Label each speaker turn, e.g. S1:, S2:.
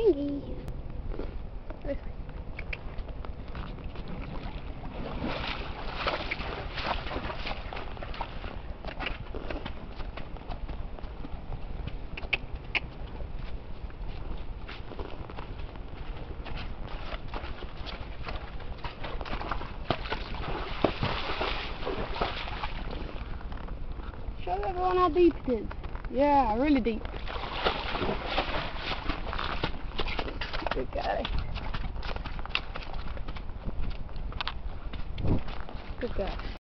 S1: Bingy. Show everyone how deep it is. Yeah, really deep. Good guy. Good guy.